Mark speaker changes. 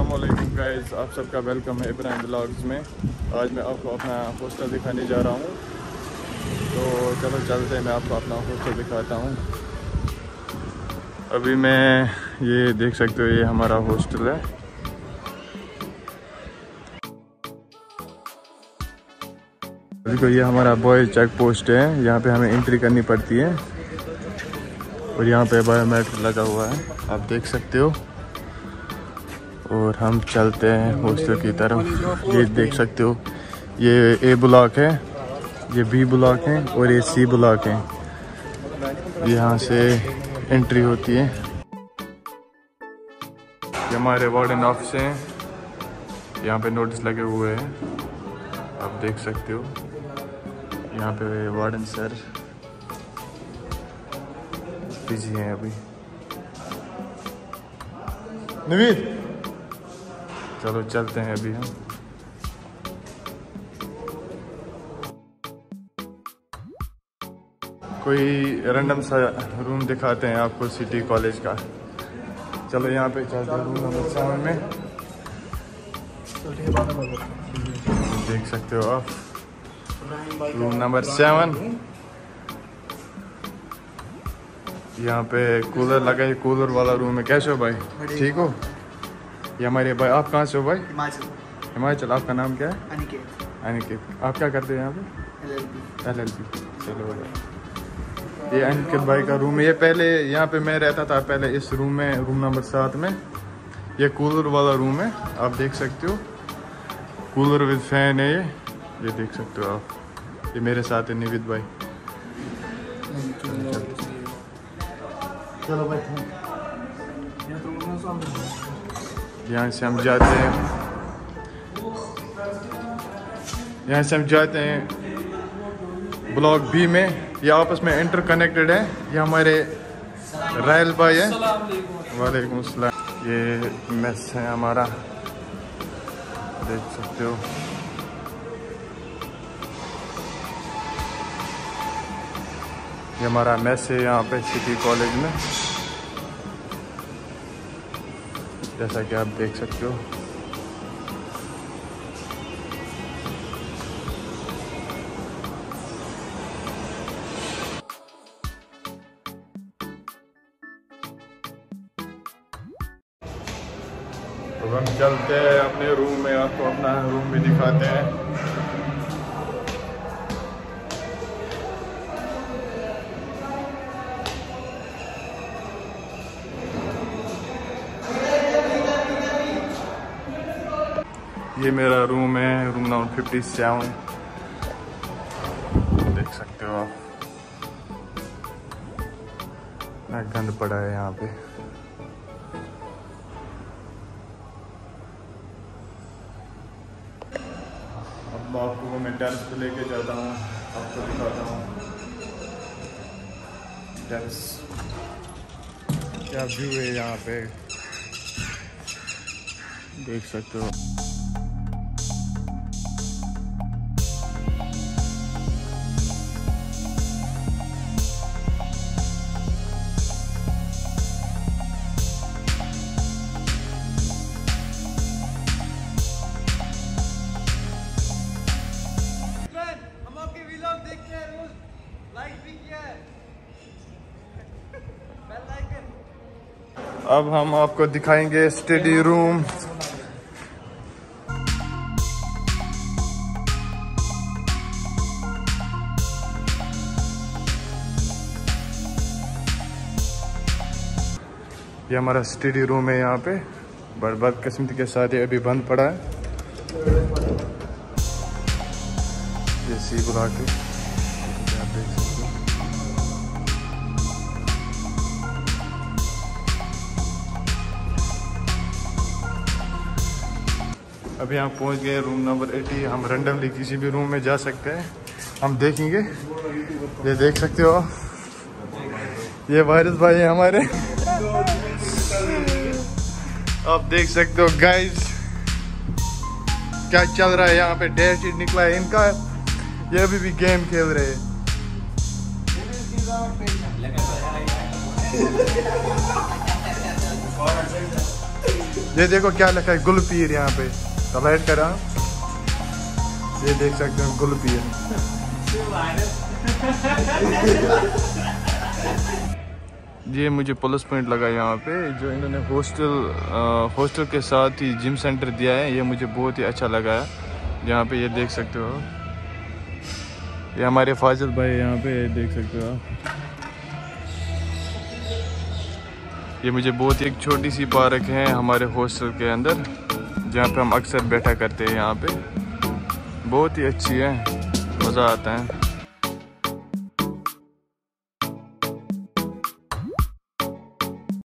Speaker 1: अस्सलामुअलैकुम गाइस, आप सबका वेलकम है इब्राहिम व्लॉग्स में। आज मैं आपको अपना हॉस्टल दिखाने जा रहा हूँ, तो चलो चलते हैं, मैं आपको अपना हॉस्टल दिखाता हूँ। अभी मैं ये देख सकते हो, ये हमारा हॉस्टल है। देखो ये हमारा बॉय चेक पोस्ट है, यहाँ पे हमें एंट्री करनी पड़ती है और यहाँ पे बायोमेट्रिक लगा हुआ है, आप देख सकते हो। और हम चलते हैं हॉस्टल की तरफ। ये देख सकते हो, ये ए ब्लॉक है, ये बी ब्लॉक है और ये सी ब्लॉक है। यहाँ से एंट्री होती है। ये हमारे वार्डन ऑफिस हैं, यहाँ पे नोटिस लगे हुए हैं, आप देख सकते हो। यहाँ पे वार्डन सर बिजी हैं अभी। नवीद, चलो चलते हैं अभी हम। कोई रैंडम सा रूम दिखाते हैं आपको सिटी कॉलेज का। चलो यहाँ पे चलते हैं रूम नंबर 7 में। देख सकते हो आप, रूम नंबर 7। यहाँ पे कूलर लगा है, कूलर वाला रूम है। कैसे हो भाई, ठीक हो? ये हमारे भाई, आप कहाँ से हो भाई? हिमाचल। आपका नाम क्या है? अनिकेत। अनिकेत, आप क्या करते हैं यहाँ पे? LLB। चलो, ये अनिकेत भाई का रूम है। ये पहले यहाँ पे मैं रहता था पहले, इस रूम में, रूम नंबर 7 में। ये कूलर वाला रूम है, आप देख सकते हो। कूलर विद फैन है ये देख सकते हो आप। ये मेरे साथ है निविद भाई।
Speaker 2: चलो भाई,
Speaker 1: यहाँ से हम जाते हैं, यहाँ से हम जाते हैं ब्लॉक बी में। ये आपस में इंटर कनेक्टेड है। ये हमारे रायल भाई है। वालेकुम अस्सलाम। ये मेस है हमारा, देख सकते हो। ये हमारा मेस है यहाँ पे सिटी कॉलेज में, जैसा कि आप देख सकते हो। तो हम चलते हैं अपने रूम में, आपको अपना रूम भी दिखाते हैं। ये मेरा रूम है, रूम नंबर 57, देख सकते हो आप। ना गंद पड़ा है यहाँ पे। अब आपको मैं टेरेस पे लेके जाता हूँ, आपको दिखाता हूँ टेरेस क्या व्यू है यहाँ पे, देख सकते हो। अब हम आपको दिखाएंगे स्टडी रूम। ये हमारा स्टडी रूम है यहाँ पे, बर्बाद किस्मत के साथ ये अभी बंद पड़ा है। ये सी ब्लॉक है, आप देख सकते हो। अभी हम पहुंच गए रूम नंबर 80। हम रैंडमली किसी भी रूम में जा सकते हैं, हम देखेंगे। ये देख सकते हो, ये वारिस भाई है हमारे। आप देख सकते हो गाइस, क्या चल रहा है यहाँ पे। डैश शीट निकला है इनका, ये अभी भी गेम खेल रहे हैं। ये देखो क्या लिखा है, गुलपीर यहाँ पे। लाइट करा, ये देख सकते हो गुलपीर। ये मुझे प्लस पॉइंट लगा यहाँ पे, जो इन्होंने हॉस्टल के साथ ही जिम सेंटर दिया है, ये मुझे बहुत ही अच्छा लगा है। यहाँ पे ये देख सकते हो, ये हमारे फाजिल भाई यहाँ पे देख सकते हो आप। ये मुझे बहुत ही एक छोटी सी पार्क है हमारे हॉस्टल के अंदर, जहाँ पे हम अक्सर बैठा करते हैं। यहाँ पे बहुत ही अच्छी है, मज़ा आता है।